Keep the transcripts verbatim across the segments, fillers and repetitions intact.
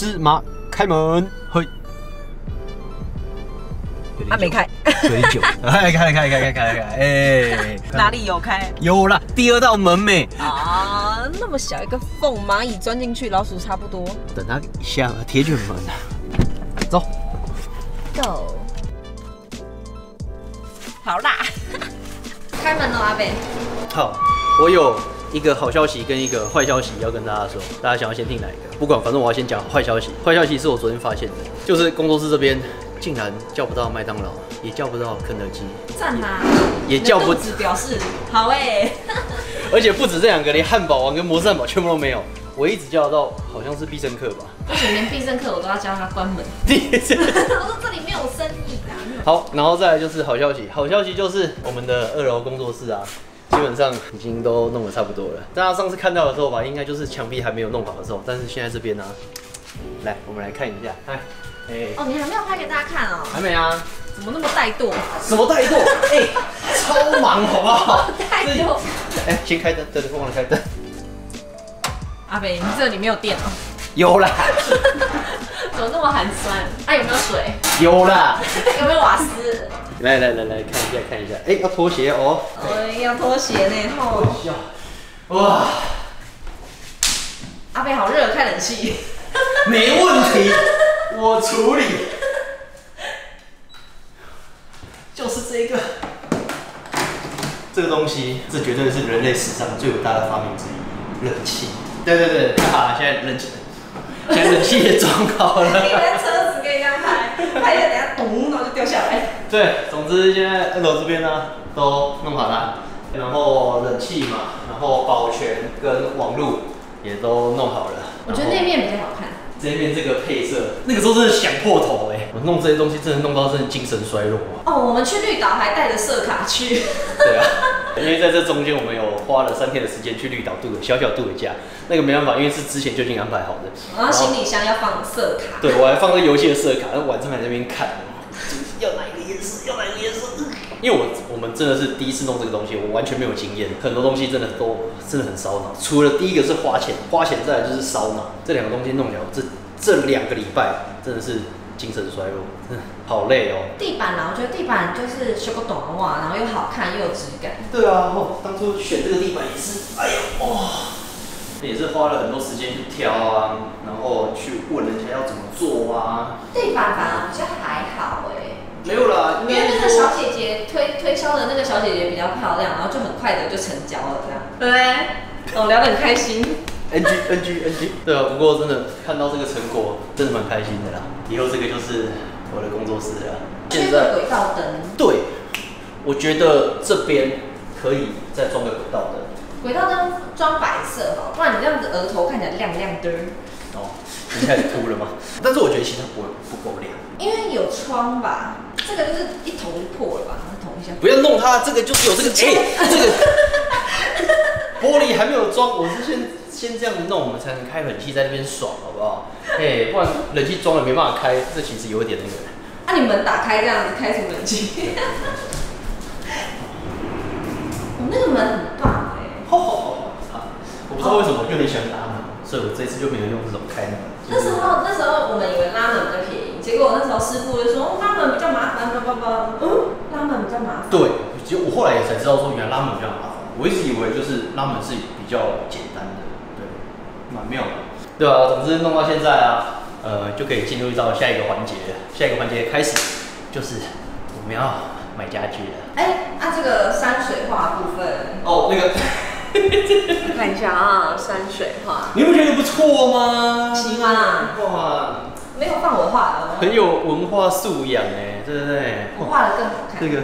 芝麻开门，嘿。 啊，没开， 有点久。哎，开了，开了，开了，开了，开了，哎， 哪里有开？ 有啦，第二道门没。 啊，那么小一个缝，蚂蚁钻进去，老鼠差不多。 等它一下，铁卷门啊，走 ，Go。好啦，开门了，阿北。 好，我有一个好消息跟一个坏消息要跟大家说，大家想要先听哪一个？不管，反正我要先讲坏消息。坏消息是我昨天发现的，就是工作室这边竟然叫不到麦当劳，也叫不到肯德基， 赞啦！ 也叫不， 只表示好哎。 而且不止这两个，连汉堡王跟摩斯汉堡全部都没有。我一直叫得到，好像是必胜客吧？ 不行，连必胜客我都要叫他关门。我说这里没有生意啊。 好，然后再来就是好消息，好消息就是我们的二楼工作室啊，基本上已经都弄得差不多了。大家上次看到的时候吧，应该就是墙壁还没有弄好的时候，但是现在这边呢、啊，来，我们来看一下，哎，哎， 哦，你还没有拍给大家看哦？ 还没啊？ 怎么那么怠惰？ 什么怠惰？哎、超忙好不好？ 怠惰。 哎、先开灯，灯忘了开灯。 阿北，你这里没有电哦？ 有啦。 怎么那么寒酸？啊，有没有水？ 有啦。 有没有瓦斯？ 来来来来，看一下看一下。哎、要拖鞋哦。 哦，要拖鞋呢，吼。 哇。 阿北好热，开冷气。 没问题，我处理。就是这个，这个东西，这绝对是人类史上最伟大的发明之一——冷气。对对对，哈，现在冷气，现在冷气也装好了。 你们车子可以这样拍，拍一下等下咚，然后就掉下来。 对，总之现在二楼这边呢都弄好了，然后冷气嘛，然后保全跟网路也都弄好了。 我觉得那面比较好看。 这边这个配色，那个时候真的想破头哎、欸！我弄这些东西真的弄到真的精神衰弱啊。 哦，我们去绿岛还带着色卡去。 对啊，因为在这中间我们有花了三天的时间去绿岛度个小小度个假，那个没办法，因为是之前就已经安排好的。 然后行李箱要放色卡。 对，我还放这游戏的色卡，然后晚上还在那边看，要哪一个颜色，要哪一个颜色。因为我我们真的是第一次弄这个东西，我完全没有经验，很多东西真的都真的很烧脑。除了第一个是花钱，花钱再来就是烧脑，这两个东西弄了，这这两个礼拜真的是精神衰弱，真的好累哦。 地板啦，我觉得地板就是修个短袜，然后又好看又有质感。 对啊，哦，当初选这个地板也是，哎呀，哇、哦，也是花了很多时间去挑啊，然后去问人家要怎么做啊。 地板反而比较还好哎、欸。 没有啦， 因为那个小姐姐推推销的那个小姐姐比较漂亮，然后就很快的就成交了，这样。对，我、哦、聊得很开心。 N G N G N G， 对啊，不过真的看到这个成果，真的蛮开心的啦。以后这个就是我的工作室了。 现在轨道灯。对， 我觉得这边可以再装个轨道灯。 轨道灯装白色哈，不然你这样子额头看起来亮亮的。 哦，你开始秃了吗？但是我觉得其实不不够亮， 因为有窗吧。这个就是一捅就破了吧，然后捅一下。 不要弄它，这个就是有这个哎、欸，这个玻璃还没有装，我是先先这样子弄，我们才能开冷气在那边爽，好不好？哎、欸，不然冷气装了没办法开，这其实有一点那个。 啊，你门打开这样子开什么冷气？我那个门很棒哎、欸。 好好好好，我不知道为什么我就很喜欢拉门，所以我这次就没有用这种开门。 那时候那时候我们以为拉门比较便宜，结果那时候师傅就说、哦、拉门比较麻烦，叭叭叭，嗯，拉门比较麻烦。 对，其实我后来也才知道说，原来拉门比较麻烦。我一直以为就是拉门是比较简单的，对，蛮妙的。对啊，总之弄到现在啊，呃，就可以进入到下一个环节。下一个环节开始就是我们要买家具了。 哎、欸，啊，这个山水画部分哦，那个。 看一下啊，山水画， 你不觉得不错吗？ 喜欢啊！ 哇， 没有放我画的， 很有文化素养哎，对不对？ 我画的更好看。 这个，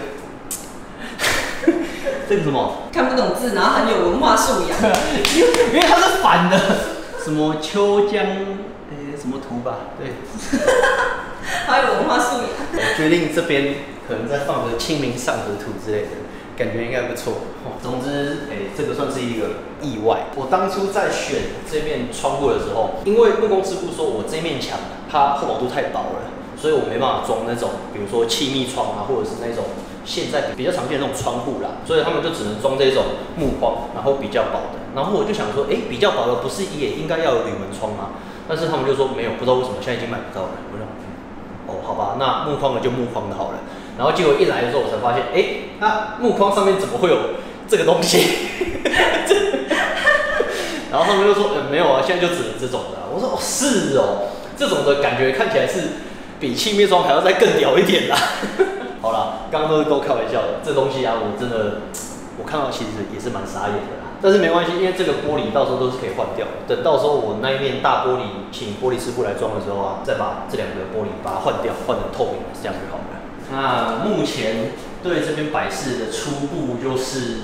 这个什么？ 看不懂字，然后很有文化素养。 因为它是反的，什么秋江，诶、欸，什么图吧？对， 好有文化素养。 我决定这边可能再放个清明上河图之类的。感觉应该不错。总之，哎、欸，这个算是一个意外。我当初在选这面窗户的时候，因为木工师傅说我这面墙它厚薄度太薄了，所以我没办法装那种，比如说气密窗啊，或者是那种现在比较常见的那种窗户啦，所以他们就只能装这种木框，然后比较薄的。然后我就想说，哎、欸，比较薄的不是也应该要有铝门窗吗？ 但是他们就说没有，不知道为什么现在已经买不到了。我说，哦，好吧，那木框的就木框的好了。然后结果一来的时候，我才发现，哎、欸，那木框上面怎么会有这个东西？然后他们就说，呃，没有啊，现在就只能这种的、啊。我说，哦，是哦，这种的感觉看起来是比气面霜还要再更屌一点啦。好啦，刚刚都是都开玩笑的，这东西啊，我真的我看到其实也是蛮傻眼的啦。但是没关系，因为这个玻璃到时候都是可以换掉的。等到时候我那一面大玻璃请玻璃师傅来装的时候啊，再把这两个玻璃把它换掉，换成透明的，这样就好了。那目前对这边摆饰的初步就是，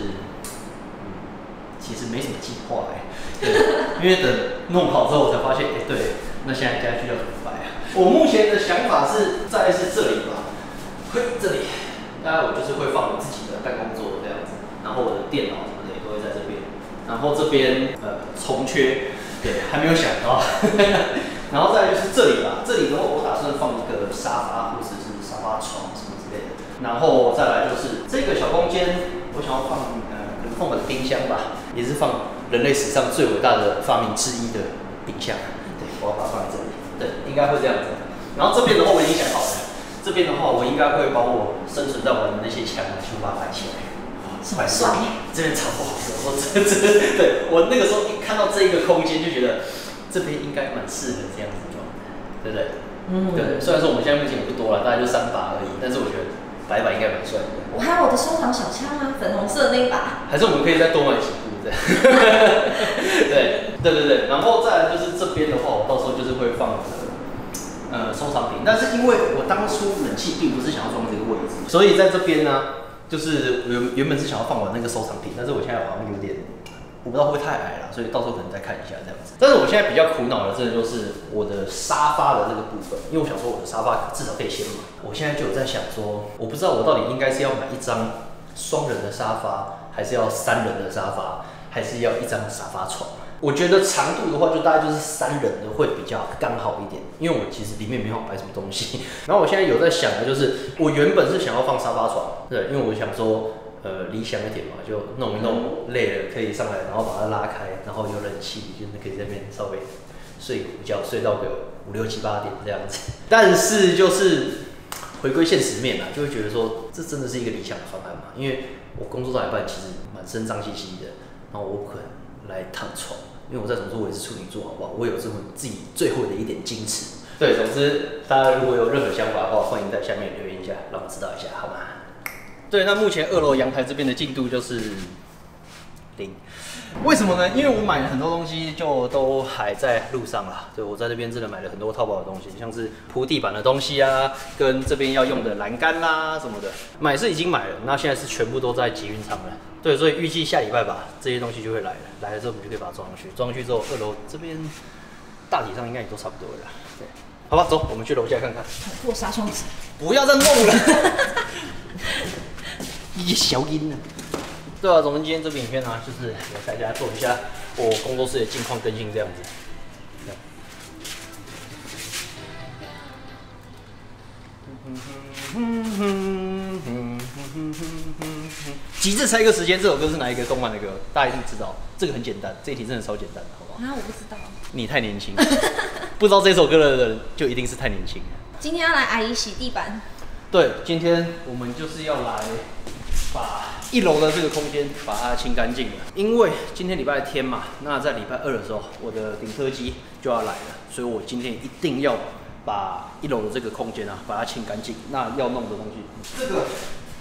嗯，其实没什么计划哎、欸，因为等弄好之后我才发现，哎、欸，对，那现在家具要怎么摆啊？我目前的想法是，再来是这里吧，嘿，这里，大概我就是会放我自己的办公桌这样子，然后我的电脑什么的也都会在这边，然后这边呃重缺，对，还没有想到，然后再来就是这里吧，这里的话我打算放一个沙发或者是沙发床。然后再来就是这个小空间，我想要放呃，可能放我的冰箱吧，也是放人类史上最伟大的发明之一的冰箱。对，我要把它放在这里。对，应该会这样子。然后这边的话我已经想好了，这边的话我应该会把我生存在玩的那些墙全部把它摆起来。 摆帅， 这边超不好的，我真真对我那个时候一看到这一个空间就觉得这边应该蛮适合这样子装，对不对？嗯，对。虽然说我们现在目前也不多了，大概就三把而已，但是我觉得。摆一把应该蛮帅的。 我还有我的收藏小枪啊，粉红色的那一把。 还是我们可以再多买几部这样。对对对对，然后再来就是这边的话，我到时候就是会放呃收藏品，但是因为我当初冷气并不是想要装这个位置，所以在这边呢，就是原原本是想要放我那个收藏品，但是我现在好像有点。我不知道会不会太矮了，所以到时候可能再看一下这样子。但是我现在比较苦恼的，真的就是我的沙发的这个部分，因为我想说我的沙发至少可以先买。我现在就有在想说，我不知道我到底应该是要买一张双人的沙发，还是要三人的沙发，还是要一张沙发床。我觉得长度的话，就大概就是三人的会比较刚好一点，因为我其实里面没有摆什么东西。然后我现在有在想的就是，我原本是想要放沙发床，对，因为我想说。呃，理想一点嘛，就弄一弄，累了可以上来，然后把它拉开，然后有冷气，就是可以在那边稍微睡个午觉，睡到个五六七八点这样子。但是就是回归现实面啊，就会觉得说，这真的是一个理想的方案嘛？因为我工作到一半，其实满身脏兮兮的，然后我不可能来躺床，因为我再怎么说我也是处女座，好不好？我有这么自己最后的一点矜持。对，总之大家如果有任何想法的话，欢迎在下面留言一下，让我知道一下，好吗？对，那目前二楼阳台这边的进度就是零。为什么呢？因为我买了很多东西，就都还在路上啦。对，我在这边真的买了很多淘宝的东西，像是铺地板的东西啊，跟这边要用的栏杆啦什么的，买是已经买了，那现在是全部都在集运仓了。对，所以预计下礼拜吧，这些东西就会来了。来了之后，我们就可以把它装上去。装上去之后，二楼这边大体上应该也都差不多了。对，好吧，走，我们去楼下看看。 破纱窗纸， 不要再弄了。一些小音呢。对啊，总之今天这部影片呢、啊，就是给大家做一下我工作室的近况更新这样子。极致猜歌时间这首歌是哪一个动漫的歌？大家一定知道，这个很简单，这一题真的超简单的，好不好？ 啊，我不知道。 你太年轻，不知道这首歌的人就一定是太年轻。 今天要来阿姨洗地板。对， 今天我们就是要来把一楼的这个空间把它清干净了，因为今天礼拜天嘛，那在礼拜二的时候，我的顶特机就要来了，所以我今天一定要把一楼的这个空间啊，把它清干净。那要弄的东西，这个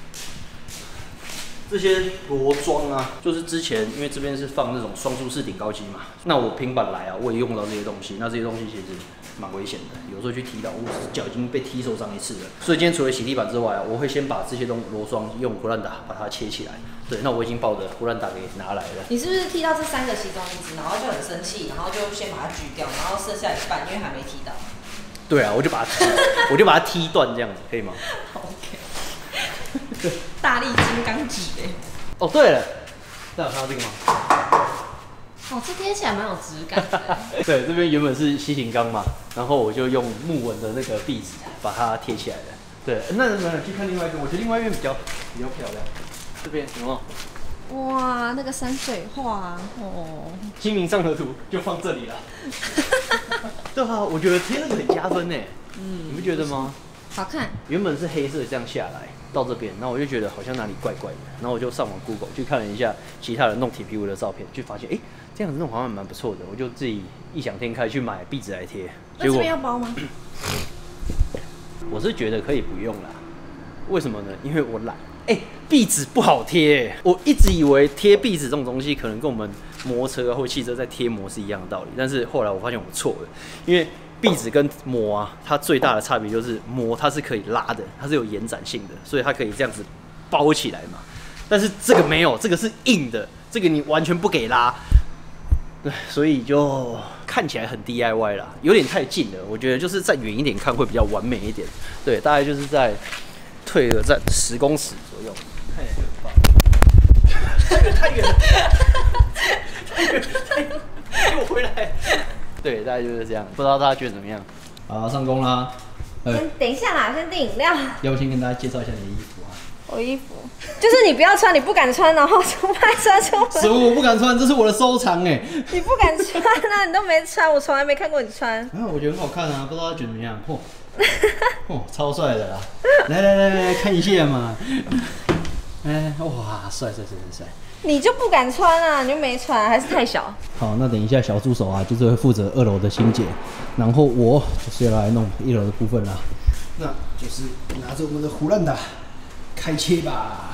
这些螺桩啊，就是之前因为这边是放那种双舒适顶高机嘛，那我平板来啊，我也用到这些东西，那这些东西其实蛮危险的，有时候去踢到，我脚已经被踢受伤一次了。所以今天除了洗地板之外啊，我会先把这些东螺栓用胡兰达把它切起来。对，那我已经把我的胡兰达给拿来了。 你是不是踢到这三个其中一只，然后就很生气，然后就先把它锯掉，然后剩下一半，因为还没踢到。 对啊，我就把它踢，我就把它踢断这样子，可以吗 ？OK。大力金刚戟哎。 哦，对了，大家有看到这个吗？ 哦，这贴起来蛮有质感的。 对，这边原本是吸型钢嘛，然后我就用木纹的那个壁纸把它贴起来了。对，那那去看另外一边，我觉得另外一边比较比较漂亮。这边有没有？ 哇，那个山水画哦。 清明上河图就放这里了。 对啊，我觉得贴那个很加分呢。嗯，你不觉得吗？ 好看。原本是黑色这样下来到这边，然后我就觉得好像哪里怪怪的，然后我就上网 Google 去看了一下其他人弄铁皮屋的照片，就发现哎、欸，这样子弄好像蛮不错的，我就自己异想天开去买壁纸来贴。 那这边要包吗？ 我是觉得可以不用啦。为什么呢？因为我懒。哎、欸，壁纸不好贴，我一直以为贴壁纸这种东西可能跟我们摩托车或汽车在贴膜是一样的道理，但是后来我发现我错了，因为壁纸跟膜啊，它最大的差别就是膜它是可以拉的，它是有延展性的，所以它可以这样子包起来嘛。但是这个没有，这个是硬的，这个你完全不给拉，对，所以就看起来很 D I Y 啦，有点太近了。我觉得就是再远一点看会比较完美一点。对，大概就是在退了在十公尺左右，看起来就很棒。太远了，太远了，太远了，给我回来。对，大概就是这样，不知道大家觉得怎么样？好，上工啦。 先等一下啦，先订饮料。 要不先跟大家介绍一下你的衣服啊？ 我衣服就是你不要穿，你不敢穿，然后出卖穿出门。 什么我不敢穿？这是我的收藏哎。 你不敢穿啊？你都没穿，我从来没看过你穿。 啊，我觉得很好看啊，不知道他觉得怎么样？嚯、哦，超帅的啦！来来来来看一下嘛。哎，哇，帅帅帅帅帅！ 你就不敢穿啊？你就没穿，还是太小？ 好，那等一下小助手啊，就是会负责二楼的清洁，然后我就是要来弄一楼的部分啦。那就是拿着我们的胡乱打，开切吧。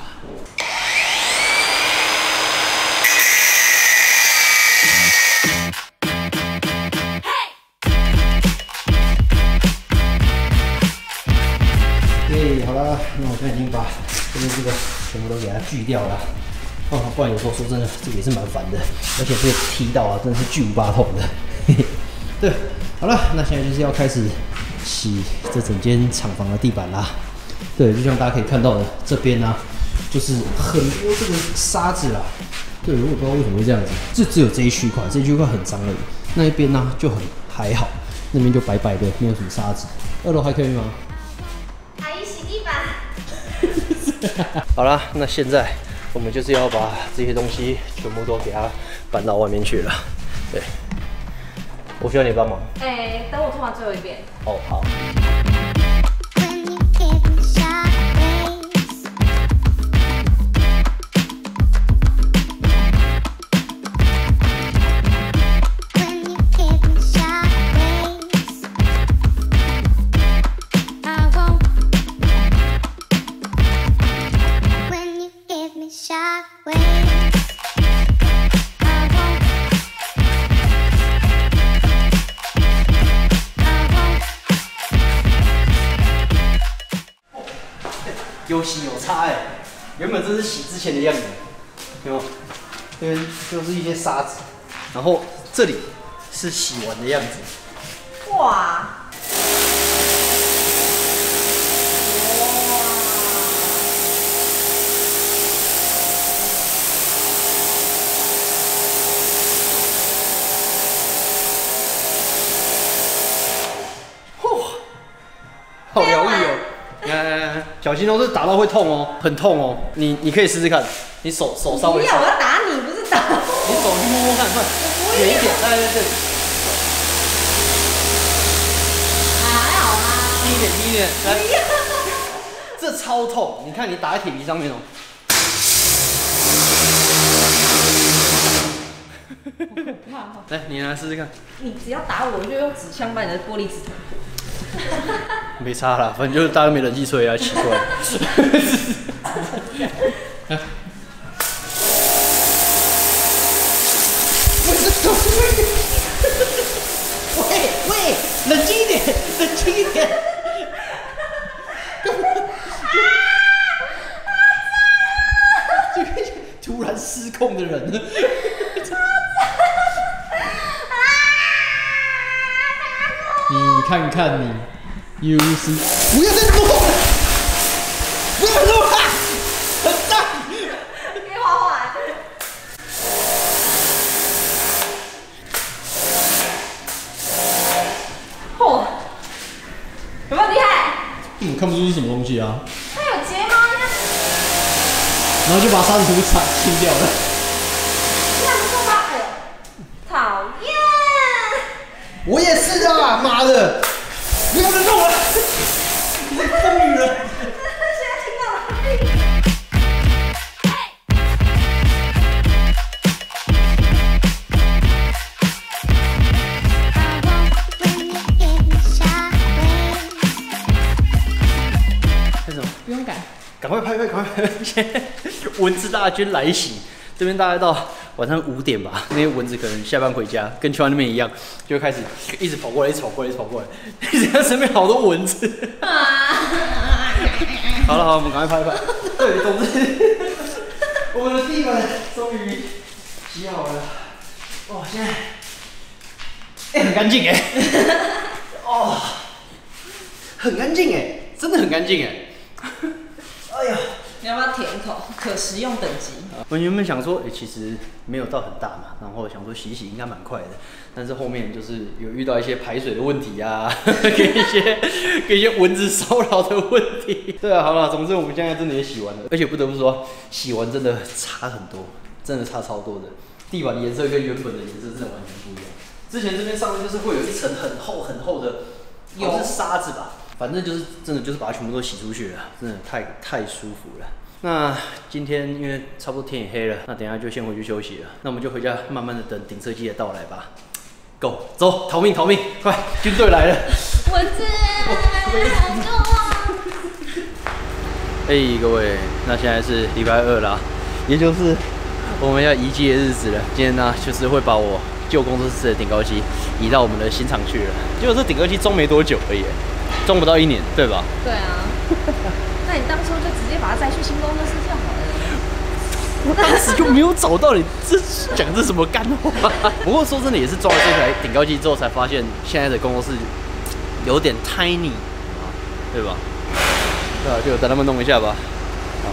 对，好了，那我现在已经把这边这个全部都给它锯掉了。哦，不然有时候说真的，这个也是蛮烦的，而且这个踢到啊，真的是巨无霸痛的。嘿嘿，对，好了，那现在就是要开始洗这整间厂房的地板啦。对，就像大家可以看到的，这边呢、啊，就是很多这个沙子啦。对，我也不知道为什么会这样子，这只有这一区块，这一区块很脏而已。那一边呢、啊、就很还好，那边就白白的，没有什么沙子。二楼还可以吗？ 阿姨洗地板。 好啦，那现在我们就是要把这些东西全部都给它搬到外面去了。对，我需要你帮忙。 哎、欸，等我拖完最后一遍。 哦，好。有洗有擦哎，原本这是洗之前的样子，有没有？这边就是一些沙子，然后这里是洗完的样子。 哇！ 哇！好疗愈哦。呃，小心哦，这打到会痛哦，很痛哦。你你可以试试看，你手手稍微。 不要，我要打你，不是打我。 你手去摸摸看，看，远一点，大概在这里。 还好啦。 低一点，低一点，来。这超痛，你看你打在铁皮上面哦。来，你来试试看。 你只要打我，我就用纸枪把你的玻璃纸捅破。 没差啦，反正就是大家没冷气吹啊，奇怪。喂喂，冷静一点，冷静一点。这个突然失控的人。你看看你。U C， 不要再弄了，不要弄了，很脏。 给滑滑。嚯，有没有厉害？ 嗯，看不出是什么东西啊。 它有睫毛呀。 然后就把沙子涂擦清掉了。 这样不够吗？讨厌。 我也是啊，妈的！你不能弄我！你这疯女人！ 现在听到了。 为什么？ 不用改。 赶快拍拍，赶快拍！现在蚊子大军来袭，这边大概到晚上五点吧。那些蚊子可能下班回家，跟秋安那边一样，就会开始一直跑过来，一直跑过来，一直跑过来。现在身边好多蚊子。好了好了，我们赶快拍一拍。对，总之，我们的地板终于洗好了。哇，现在，哎、欸，很干净哎。哦，很干净哎，真的很干净哎。哎呀， 你要不要舔一口？可食用等级。 我原本想说，哎、欸，其实没有到很大嘛，然后想说洗一洗应该蛮快的，但是后面就是有遇到一些排水的问题啊，跟一些跟一些蚊子骚扰的问题。对啊，好了，总之我们现在真的也洗完了，而且不得不说，洗完真的差很多，真的差超多的。地板的颜色跟原本的颜色真的完全不一样。之前这边上面就是会有一层很厚很厚的，有是沙子吧。反正就是真的就是把它全部都洗出去了，真的太太舒服了。那今天因为差不多天也黑了，那等一下就先回去休息了。那我们就回家慢慢的等顶车机的到来吧。Go， 走，逃命逃命，快，军队来了！ 蚊子，救我！ 嘿，各位，那现在是礼拜二啦，也就是我们要移机的日子了。今天呢，就是会把我旧工作室的顶高机移到我们的新厂去了。结果这顶高机装没多久而已。装不到一年，对吧？ 对啊，那你当初就直接把它载去新工作室就好了。 我当时就没有找到你，这讲这什么干话？不过说真的，也是装了这台顶高机之后，才发现现在的工作室有点 tiny， 对吧？对啊，就等他们弄一下吧。好。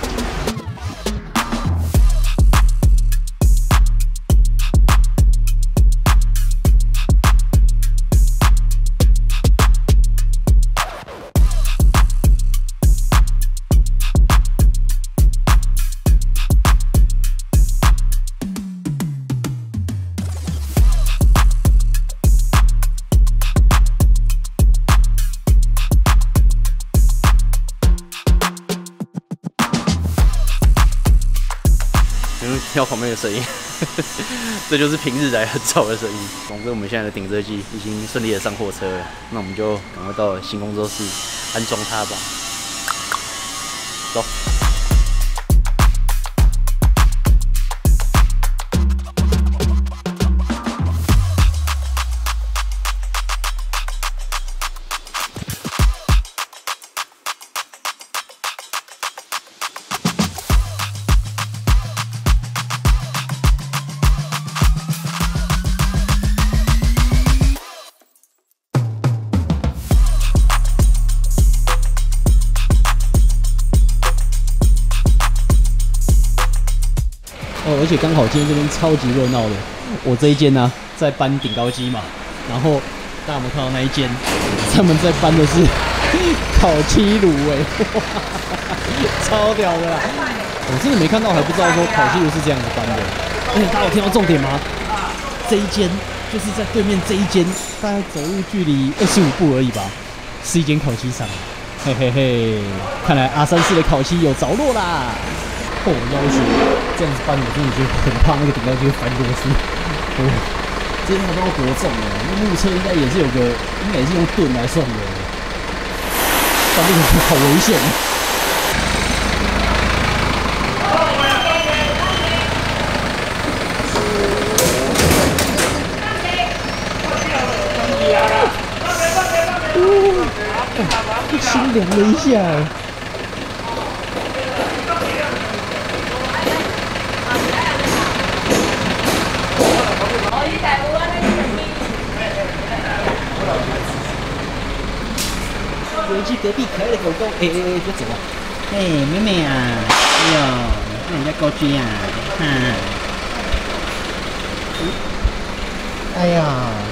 听到旁边的声音，这就是平日来很吵的声音。总之，我们现在的顶车机已经顺利的上货车了，那我们就赶快到新工作室安装它吧。走。 哦，而且刚好今天这边超级热闹的。我这一间呢、啊、在搬顶高机嘛，然后大家有没有看到那一间？他们在搬的是烤漆炉哎，超屌的啦！我真的没看到，还不知道说烤漆炉是这样子搬的。而且大家有听到重点吗？这一间就是在对面这一间，大概走路距离二十五步而已吧，是一间烤漆厂。嘿嘿嘿，看来阿三四的烤漆有着落啦。哦，要求这样子搬，我真的觉得很怕那个顶高机会翻过去。哦，这他妈多重啊！那木车应该也是有个，应该也是用吨来算的。但这个好危险。哦，心凉了一下。邻居隔壁可爱的狗狗，哎哎哎，别走啊！哎，妹妹啊，哎呦，那人家高追啊，哈、嗯，哎呀，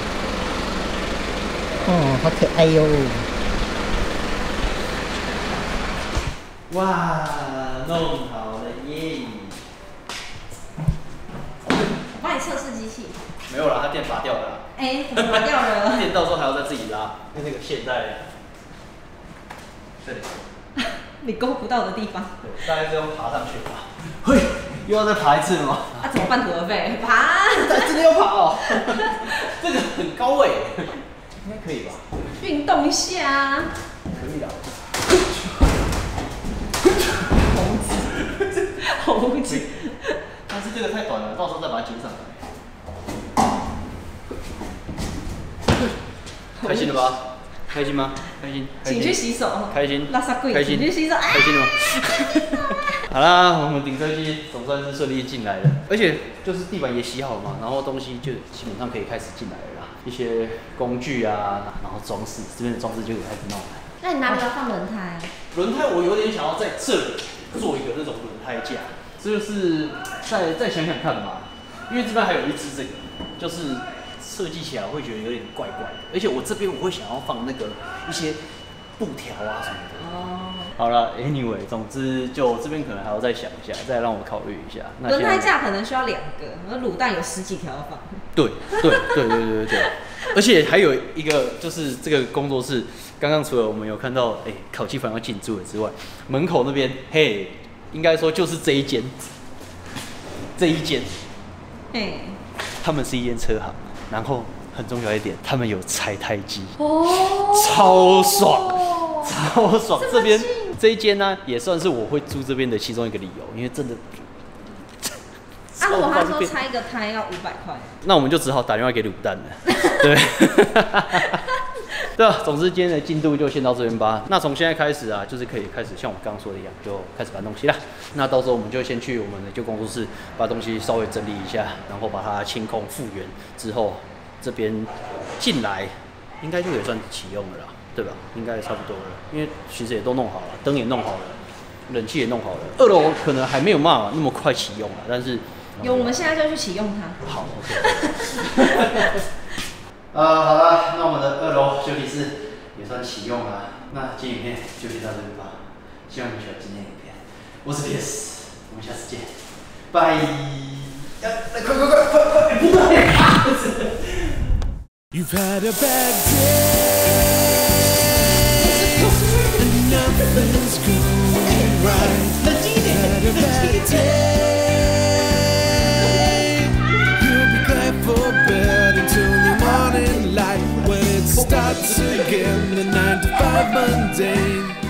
哦，好可爱哟！ 哇，弄好了耶！ 我帮你测试机器。 没有啦，它电拔掉了啦。 哎、怎么拔掉了？ 电到时候还要再自己拉，因为那个线在这里。 你勾不到的地方。 对，大概是要爬上去吧。嘿，又要再爬一次了吗？ 啊，怎么半途而废？爬！ 真的要爬哦。这个很高哎、欸，应该可以吧？ 运动一下啊。 可以的。 猴子。 但是这个太短了，到时候再把它接上来。开心了吧？开心吗？开心。 请去洗手。 开心。 拉萨贵。 开心。 请去洗手。 开心了吗？好啦，我们顶车机总算是顺利进来了，而且就是地板也洗好了嘛，然后东西就基本上可以开始进来了啦，一些工具啊，然后装饰这边的装饰就可以开始弄了。 那你哪里要放轮胎？ 轮胎我有点想要在这里做一个那种轮胎架，这就是再再想想看嘛，因为这边还有一只这个，就是设计起来会觉得有点怪怪的，而且我这边我会想要放那个一些布条啊什么的。哦。好了 ，anyway， 总之就这边可能还要再想一下，再让我考虑一下。 轮胎架可能需要两个，那卤蛋有十几条要放。 对对对对对对对，而且还有一个就是这个工作室，刚刚除了我们有看到哎、欸、烤鸡房要进驻了之外，门口那边嘿，应该说就是这一间，这一间，嘿，他们是一间车行，然后很重要一点，他们有拆胎机，哦，超爽，超爽，这边。这一间呢，也算是我会住这边的其中一个理由，因为真的。 啊，如果他说拆一个胎要五百块， 那我们就只好打电话给卤蛋了。对，对啊，总之今天的进度就先到这边吧。那从现在开始啊，就是可以开始像我刚刚说的一样，就开始搬东西啦。那到时候我们就先去我们的旧工作室，把东西稍微整理一下，然后把它清空复原之后，这边进来应该就也算启用了啦。对吧？应该也差不多了，因为其实也都弄好了，灯也弄好了，冷气也弄好了。二楼可能还没有嘛那么快启用了，但是有，我们现在就去启用它。 好 ，OK。呃，好了，那我们的二楼休息室也算启用了。那今天影片就先到这里吧，希望你喜欢今天的影片。我是 P S， 我们下次见，拜。来，快快快快快，不对。You've had a bad day and nothing's going right. You've had a bad day. You'll be glad for bed until the morning light when it starts again, the nine to five mundane.